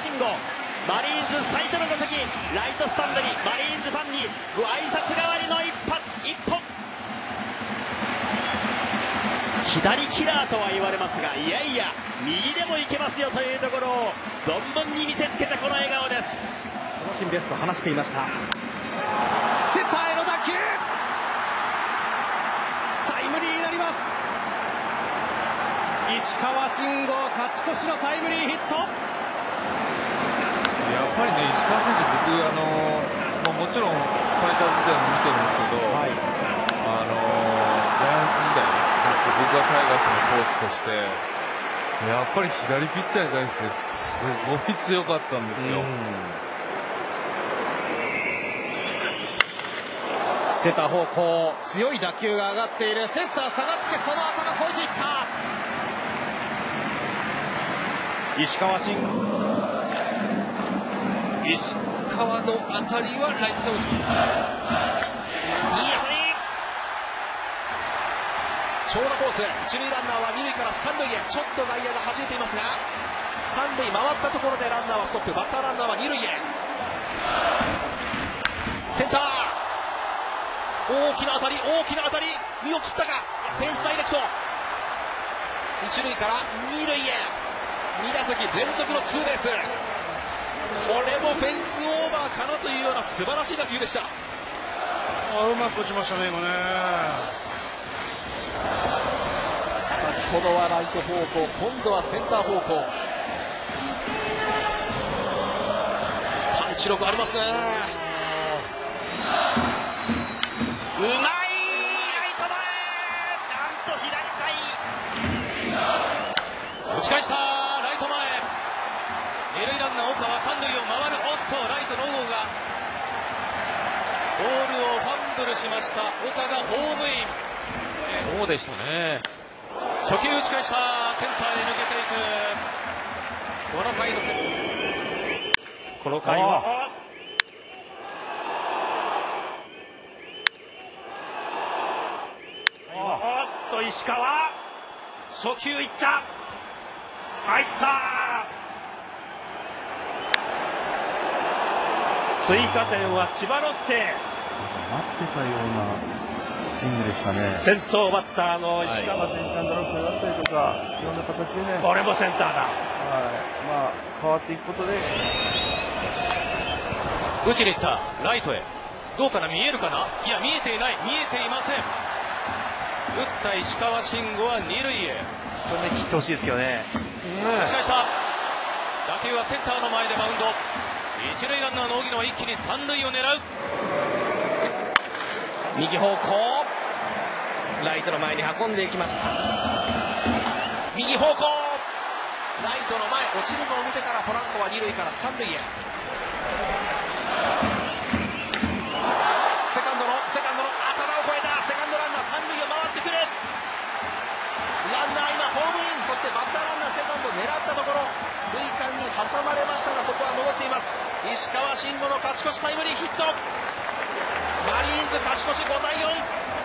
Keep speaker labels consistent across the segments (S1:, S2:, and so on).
S1: 慎吾、マリーンズ最初の打席、ライトスタンドにマリーンズファンにご挨拶代わりの一本。左キラーとは言われますが、いやいや右でもいけますよというところを存分に見せつけたこの笑顔です。
S2: 楽しみですと話していました。センターへの打球、タイムリーになります。石川慎吾、勝ち越しのタイムリーヒット。
S3: やっぱりね、石川選手、僕もちろんファイターズ時代も見てるんですけど、
S2: はい、
S3: ジャイアンツ時代、僕がタイガースのコーチとして、やっぱり左ピッチャーに対してすごい強かったんですよ。
S2: センター方向、強い打球が上がっている。センター下がって、その頭越えていった。石川慎吾、石川の当たりはライトのいい当たり、
S4: 長打コース、一塁ランナーは二塁から三塁へ。ちょっと外野が弾いていますが、三塁回ったところでランナーはストップ。バッターランナーは二塁へ。センター、大きな当たり、見送ったか、フェンスダイレクト。一塁から二塁へ、2打席連続のツーベース。これもフェンスオーバーかなというような素晴らしい打球でした。
S2: うまく打ちましたね、今ね。
S4: 先ほどはライト方向、今度はセンター方向。パンチ力ありますね。
S1: うまい、ライト前、なんと左
S2: 打ち返した、ライト前。二塁ランナー岡は三塁を回る。おっと、ライトの王がボールをファンブルしました。岡がホームイン。そうでしたね。初球打ち返した、センターへ抜けていく。この回の
S1: この回は石川、初球いった、入った。追加点は千葉ロッテ。
S5: 待ってたようなスイングでしたね。
S1: 先頭バッターの石川
S5: 選手がドロップだったりとか、いろんな形でね。
S1: これもセンターだ。
S5: まあ変わっていくことで。
S2: 打ちに行った、ライトへ。どうかな、見えるかな。いや、見えていない、見えていません。打った石川慎吾は二塁へ。
S5: 仕留め切ってほしいですけどね。
S2: 打ち返した。打球はセンターの前でバウンド。一塁ランナーの荻野は一気に三塁を狙う。右方向、ライトの前に運んでいきました。
S4: 右方向、ライトの前、落ちるのを見てからポランコは二塁から三塁へ。セカンドの頭を越えた。セカンドランナー三塁を回ってくる。ランナー今ホームイン。そしてバッターランナーセカンド狙ったところ、塁間に挟まれましたが、ここは戻っています。石川慎吾の勝ち越しタイムリーヒット。マリーンズ勝ち越し5対4。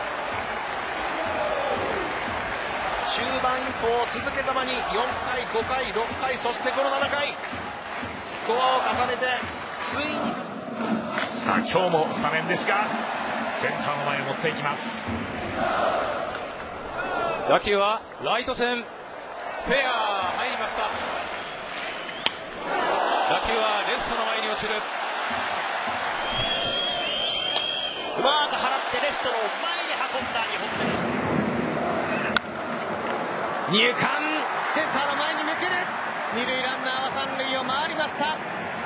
S4: 中盤以降続けざまに4回5回6回、そしてこの7回スコアを重ねてついに。
S1: さあ今日もスタメンですが、センターの前を持っていきます。
S2: 打球はライト線フェア、入りました。打球はレフトの前に落ちる。
S1: うまく払ってレフトの前に運んだ2本目。
S2: 入間、センターの前に抜ける。二塁ランナーは三塁を回りました。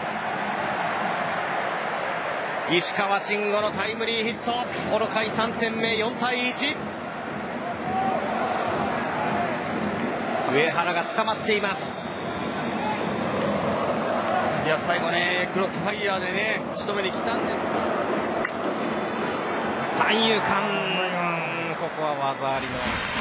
S2: 石川慎吾のタイムリーヒット。この回3点目、4対1。上原が捕まっています。いや、最後ね、クロスファイヤーでね、仕留めに来たんで。三遊間、ここは技ありの。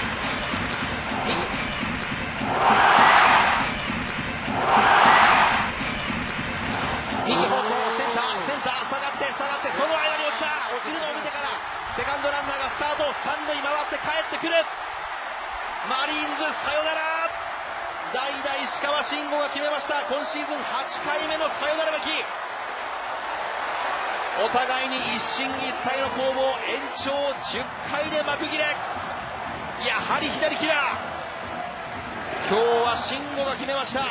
S4: 右方向、センター下がってその間に落ちるのを見てからセカンドランナーがスタート。三塁回って帰ってくる。マリーンズサヨナラ。 代打石川慎吾が決めました。今シーズン8回目のサヨナラ負け。お互いに一進一退の攻防、延長10回で幕切れ。やはり左キラー、今日は慎吾が決めました。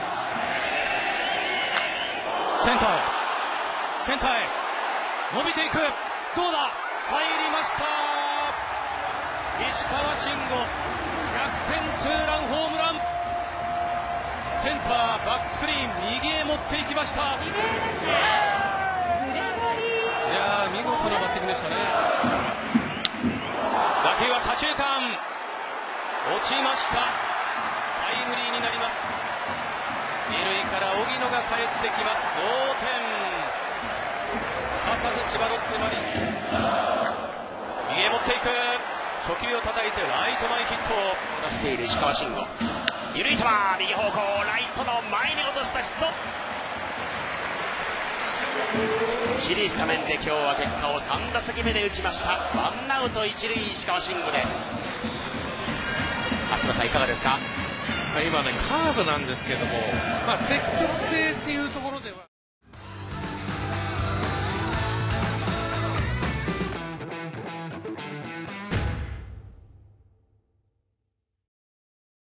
S2: センターへ、センターへ伸びていく、どうだ、入りました。石川慎吾逆転ツーランホームラン。センターバックスクリーン右へ持っていきました。いやー、見事なバッティングでしたね。打球は左中間落ちました。タイムリーになります。二塁から荻野が帰ってきます。同点。すかさず千葉ロッテマリン右へ持っていく、初球を叩いてライト前ヒットを
S1: 出している石川慎吾、緩い球右方向、ライトの前に落としたヒット。一塁スタメンで今日は結果を3打席目で打ちました。ワンアウト一塁、石川慎吾です。秋葉さんいかがですか？
S3: 今ね、カーブなんですけども、積極性っていうところでは